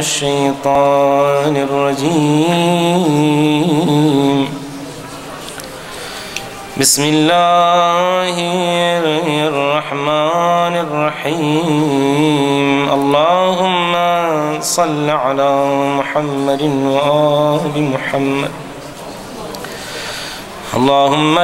الشيطان الرجيم. بسم الله الرحمن الرحيم. اللهم صل على محمد وآل محمد. اللهم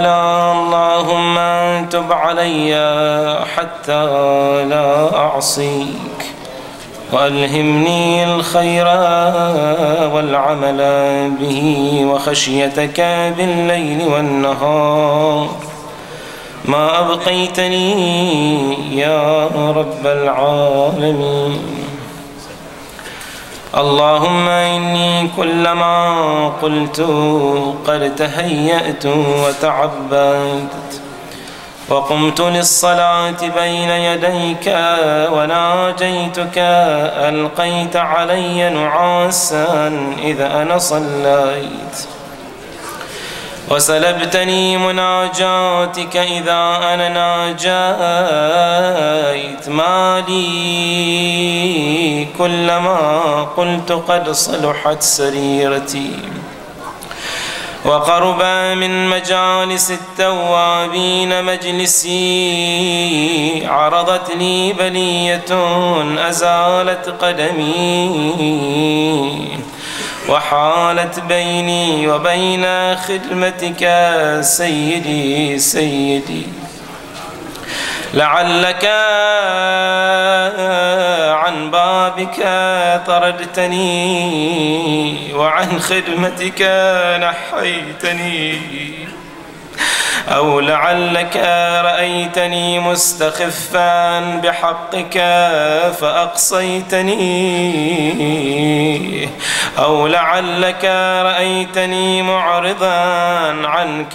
تب علي حتى لا أعصيك، وألهمني الخير والعمل به وخشيتك بالليل والنهار ما أبقيتني يا رب العالمين. اللهم إني كلما قلت قد تهيأت وتعبدت وقمت للصلاة بين يديك وناجيتك ألقيت علي نعاسا إذا أنا صليت، وسلبتني مناجاتك إذا أنا ناجيت. ما لي كلما قلت قد صلحت سريرتي وقرب من مجالس التوابين مجلسي، عرضت لي بلية أزالت قدمي وحالت بيني وبين خدمتك سيدي. لعلك عن بابك طردتني وعن خدمتك نحيتني، أو لعلك رأيتني مستخفا بحقك فأقصيتني، أو لعلك رأيتني معرضا عنك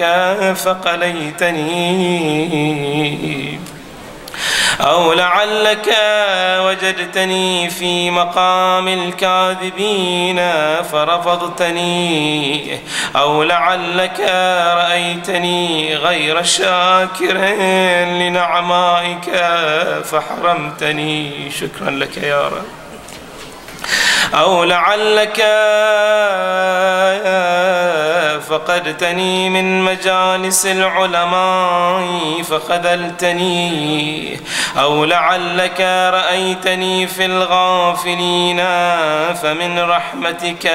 فقليتني، أو لعلك وجدتني في مقام الكاذبين فرفضتني، أو لعلك رأيتني غير شاكر لنعمائك فحرمتني. شكرا لك يا رب. أو لعلك فقدتني من مجالس العلماء فخذلتني، أو لعلك رأيتني في الغافلين فمن رحمتك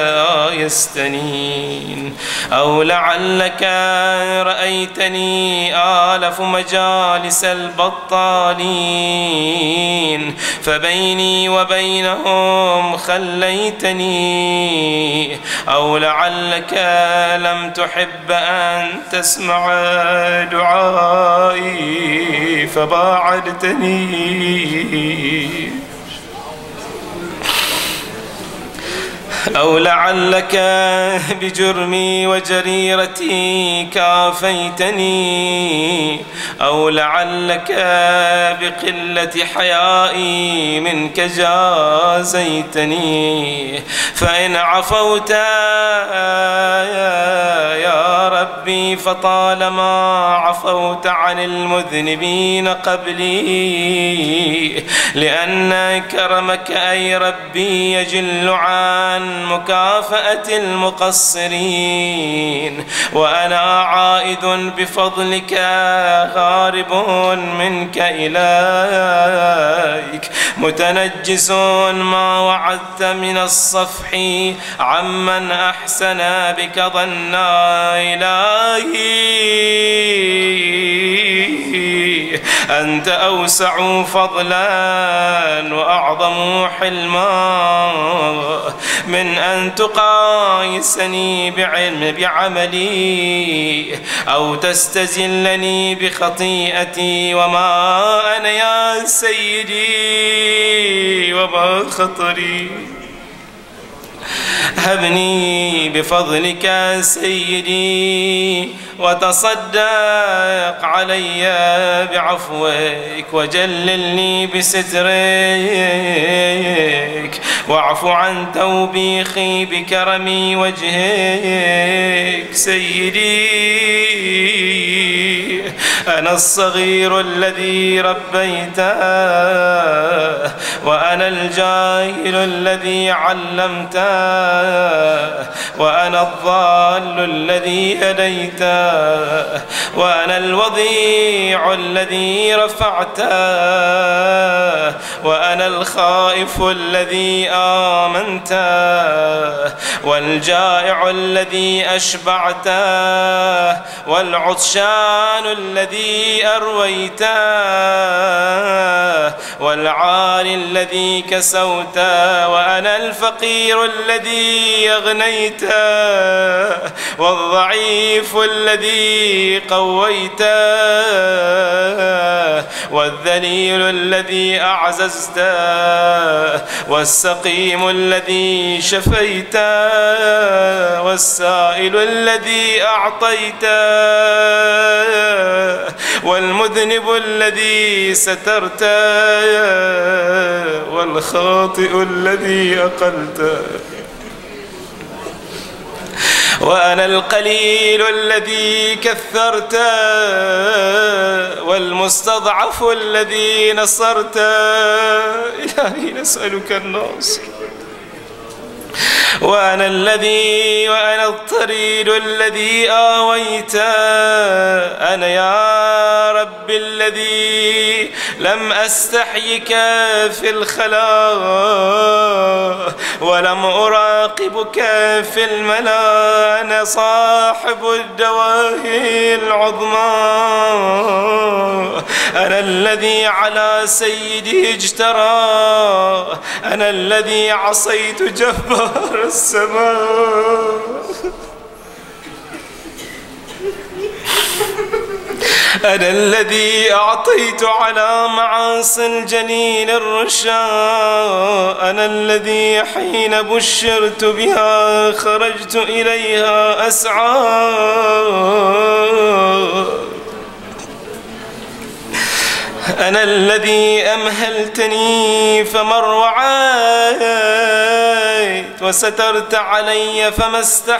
آيستني، أو لعلك رأيتني آلف مجالس البطالين فبيني وبينهم خليتني، أو لعلك لم تحب أن تسمع دعائي فباعدتني، أو لعلك بجرمي وجريرتي كافيتني، أو لعلك بقلة حيائي منك جازيتني. فإن عفوت يا ربي فطالما عفوت عن المذنبين قبلي، لأن كرمك أي ربي يجل عن مكافأة المقصرين، وأنا عائد بفضلك غارب منك إليك متنجس ما وعدت من الصفح عمن أحسن بك ظنا. إلهي أنت أوسع فضلا وأعظم حلما من أن تقايسني بعملي أو تستزلني بخطيئتي. وما أنا يا سيدي وما خطري، هبني بفضلك سيدي وتصدق علي بعفوك وجللني بسترك، واعف عن توبيخي بكرم وجهك سيدي. أنا الصغير الذي ربيته، وأنا الجاهل الذي علمته، وأنا الضال الذي هديته، وأنا الوضيع الذي رفعته، وأنا الخائف الذي آمنته، والجائع الذي أشبعته، والعطشان الذي أرويته، والعاري الذي كسوته، وأنا الفقير الذي أغنيته، والضعيف الذي قويته، والذليل الذي أعززته، والسقيم الذي شفيته، والسائل الذي أعطيته، والمذنب الذي سترته، والخاطئ الذي أقلته، وأنا القليل الذي كثرته، والمستضعف الذي نصرته. إلهي نسألك النصر. وأنا الطريد الذي آويته، أنا يا رب الذي لم أستحيك في الخلاء، ولم أراقبك في الملا، أنا صاحب الدواهي العظمى، أنا الذي على سيدي اجترى، أنا الذي عصيت جبار السماء، أنا الذي أعطيت على معاصي الجليل الرشا، أنا الذي حين بشرت بها خرجت إليها أسعى، أنا الذي أمهلتني فما روعيت، وسترت علي فما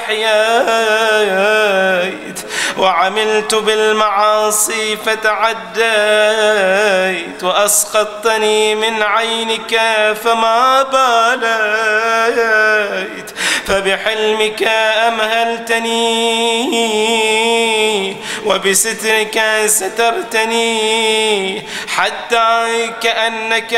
استحييت، وعملت بالمعاصي فتعديت، وأسقطتني من عينك فما باليت، فبحلمك أمهلتني، وبسترك سترتني، حتى كأنك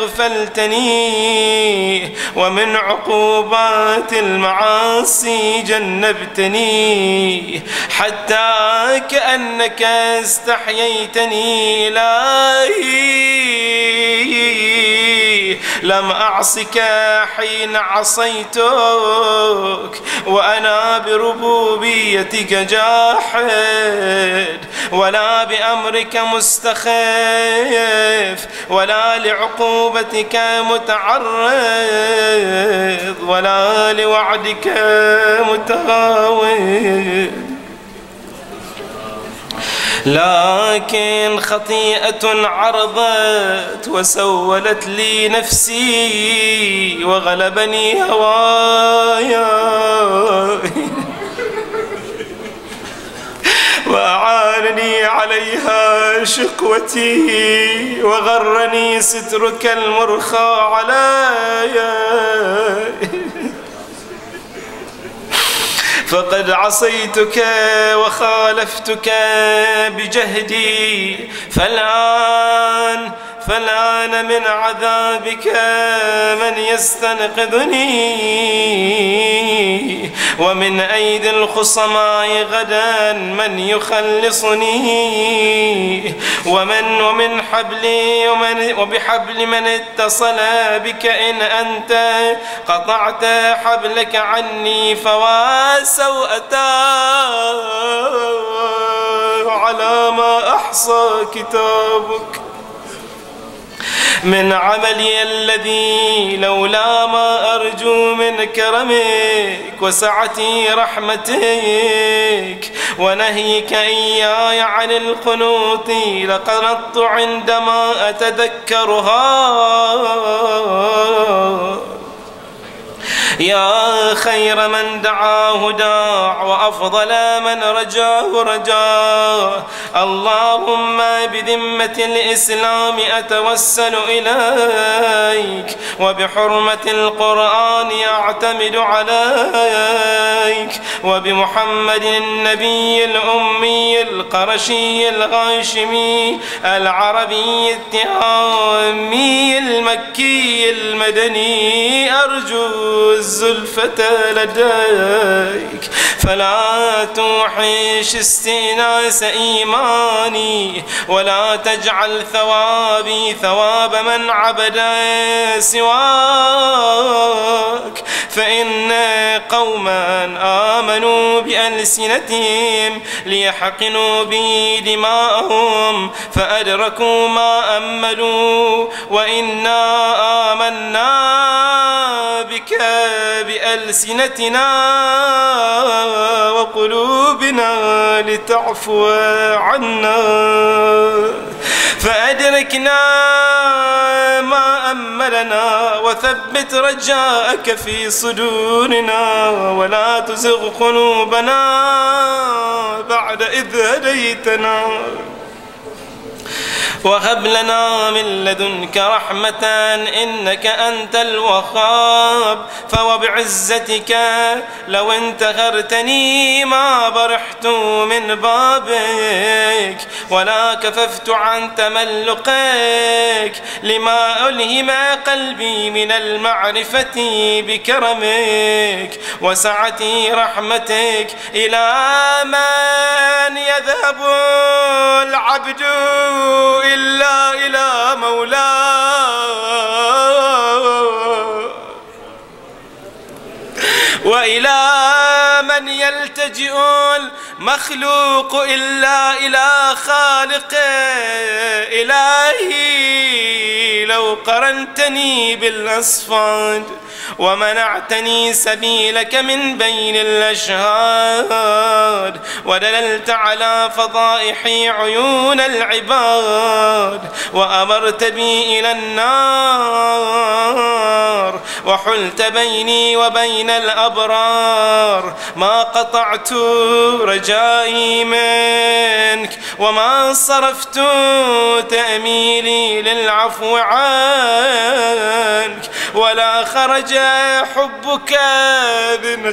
أغفلتني، ومن عقوبات المعاصي جنبتني، حتى كأنك استحييتني. إلهي لم أعصك حين عصيتك، وأنا بربوبيتك جاحد، ولا بأمرك مستخف، ولا لعقوبتك متعرض، ولا لوعدك متهاون. لكن خطيئة عرضت وسولت لي نفسي، وغلبني هواي، وأعانني عليها شقوتي، وغرني سترك المرخى علي، فقد عصيتك وخالفتك بجهدي، فالآن من عذابك من يستنقذني، ومن أيدي الخصماء غدا من يخلصني، وبحبل من اتصل بك إن أنت قطعت حبلك عني، فوا سوءتا على ما أحصى كتابك من عملي الذي لولا ما أرجو من كرمك وسعة رحمتك ونهيك إياي عن القنوط لقنطت عندما أتذكرها. يا خير من دعاه داع وأفضل من رجاه رجاه. اللهم بذمة الإسلام أتوسل إليك، وبحرمة القرآن أعتمد عليك، وبمحمد النبي الأمي القرشي الغاشمي العربي التهامي المكي المدني أرجو الزلفة لديك، فلا توحش استئناس إيماني، ولا تجعل ثوابي ثواب من عبد سواك. فإن قوما آمنوا بألسنتهم ليحقنوا بي دماءهم فأدركوا ما أملوا، وإنا آمنا بك بألسنتنا وقلوبنا لتعفو عنا، فأدركنا ما أملنا وثبت رجاءك في صدورنا، ولا تزغ قلوبنا بعد إذ هديتنا، وهب لنا من لدنك رحمة إنك أنت الوهاب. فوبعزتك لو انتهرتني ما برحت من بابك، ولا كففت عن تملقك لما ألهم قلبي من المعرفة بكرمك وسعة رحمتك. إلى من يذهب العبد إلا إلى مولاه، وإلى من يلتجئ المخلوق إلا إلى خالقه. إلهي لو قرنتني بالأصفاد ومنعتني سبيلك من بين الأشهاد، ودللت على فضائحي عيون العباد، وأمرت بي إلى النار، وحلت بيني وبين الأبرار، ما قطعت رجائي منك، وما صرفت تأميلي للعفو عنك، ولا خرج حبك من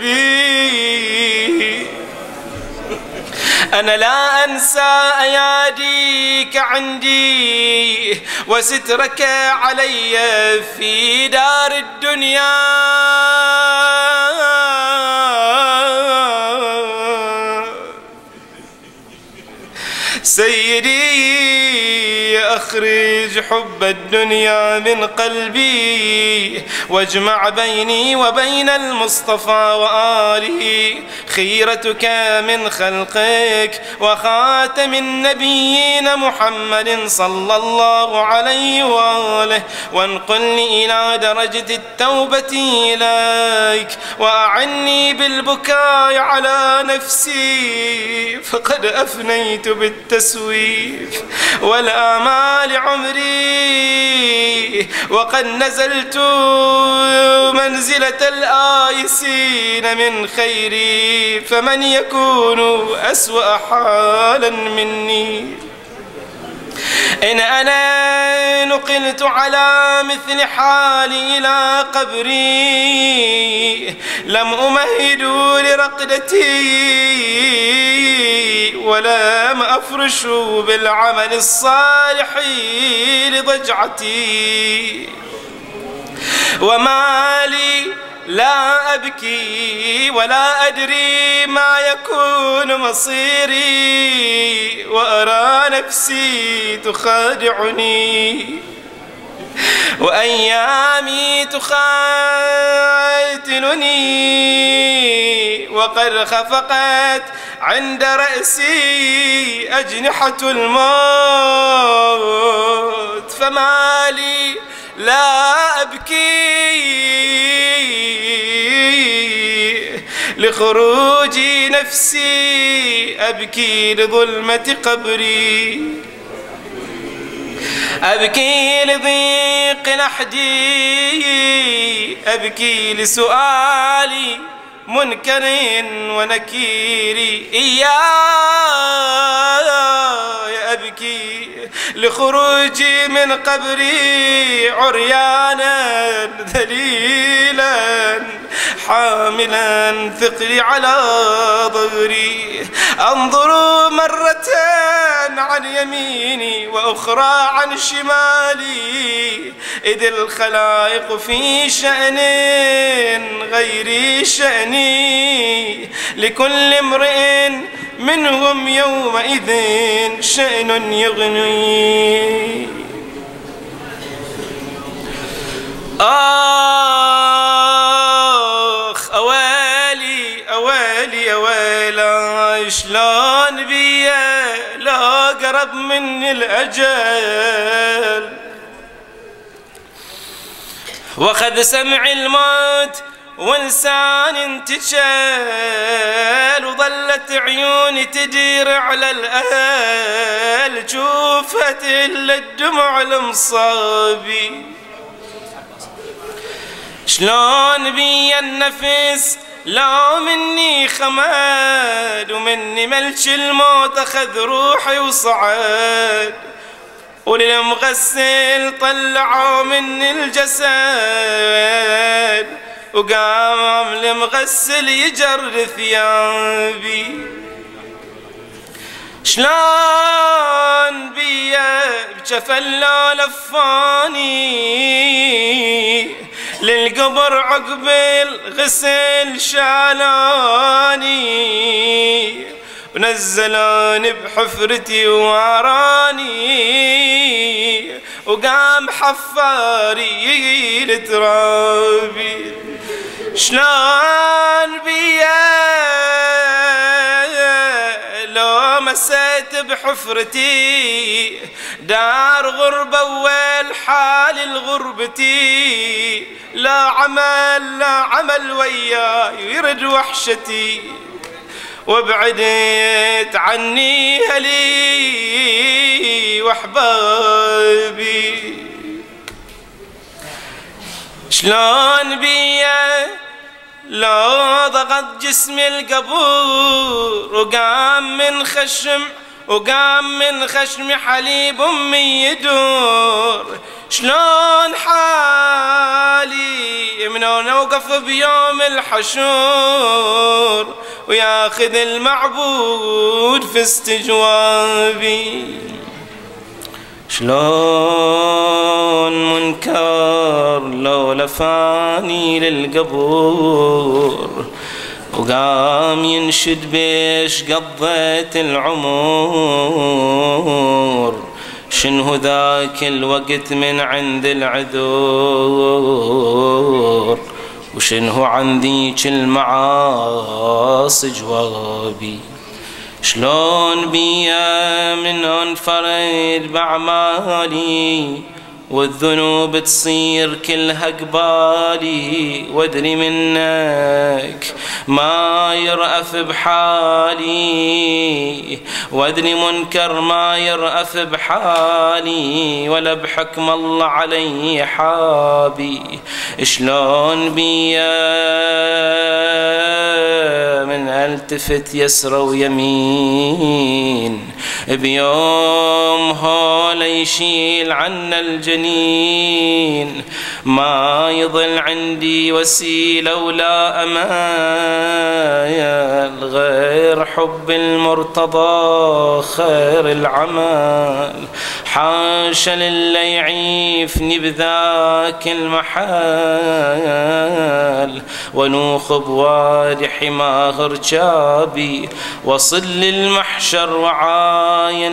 قلبي. أنا لا أنسى أياديك عندي وسترك علي في دار الدنيا، سيدي أخرج حب الدنيا من قلبي، واجمع بيني وبين المصطفى وآله، خيرتك من خلقك وخاتم النبيين محمد صلى الله عليه وآله، وانقلني إلى درجة التوبة إليك، وأعني بالبكاء على نفسي، فقد أفنيت بالتسويف والآمال عمري، وقد نزلت منزلة الآيسين من خيري، فمن يكون أسوأ حالا مني؟ إن أنا نقلت على مثل حالي إلى قبري لم أمهد لرقدتي، ولم أفرش بالعمل الصالح لضجعتي، وما لي لا أبكي ولا أدري ما يكون مصيري، وأرى نفسي تخادعني وأيامي تخاتلني، وقد خفقت عند رأسي أجنحة الموت، فما لي لا أبكي لخروج نفسي، أبكي لظلمة قبري. أبكي لضيق لحدي، أبكي لسؤالي منكر ونكيري، إياي أبكي لخروجي من قبري عريانا ذليلا حاملا ثقلي على ظهري، أنظر مرة عن يميني وأخرى عن شمالي، إذ الخلائق في شأن غير شأني، لكل امرئ منهم يومئذ شأن يغني. آخ أويلي أويلي أويلا، شلون بيا لا قرب مني الأجل، وخذ سمع الموت ولساني انتشل، وظلت عيوني تدير على الأهل، شوفت إلا الدمع المصابي. شلون بي النفس لا مني خمد، ومني ملش الموت أخذ روحي وصعد، وللمغسل طلعوا مني الجسد، وقام المغسل يجر ثيابي. شلون بيا بجفل لا لفاني، للقبر عقب الغسل شالاني، ونزلوني بحفرتي واراني، وقام حفاري لترابي. شلون بيا لو مسيت بحفرتي، دار غربة والحال الغربتي، لا عمل وياي يرد وحشتي، وابعدت عني هلي واحبابي. شلون بيا لو ضغط جسمي القبور، وقام من خشم حليب امي يدور، شلون حالي من اوقف بيوم الحشور، وياخذ المعبود في استجوابي. شلون منكر لو لفاني للقبور، وقام ينشد بيش قضيت العمر، شنو ذاك الوقت من عند العذور، وشنو عن ذيك المعاصي جوابي. شلون بيا من انفرد باعمالي، والذنوب تصير كلها قبالي، وادري منك ما يرأف بحالي، وادري منكر ما يرأف بحالي، ولا بحكم الله علي حابي. شلون بيا من التفت يسرى ويمين، بيوم هول يشيل عنا الجنين، ما يظل عندي وسيلة ولا أمال، غير حب المرتضى خير العمل. حاشا للي يعيفني بذاك المحال، ونوخ بوادي حماه رجابي، وصل للمحشر وعاين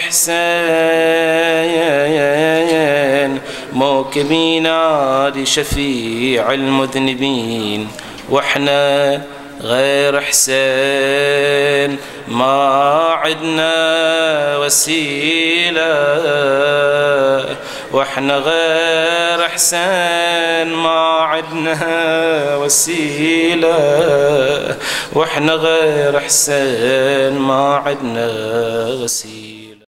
للحسين، موكبي نادي شفيع المذنبين، واحنا غير حسين ما عدنا وسيلة، واحنا غير حسين ما عدنا وسيلة، واحنا غير حسين ما عدنا وسيلة.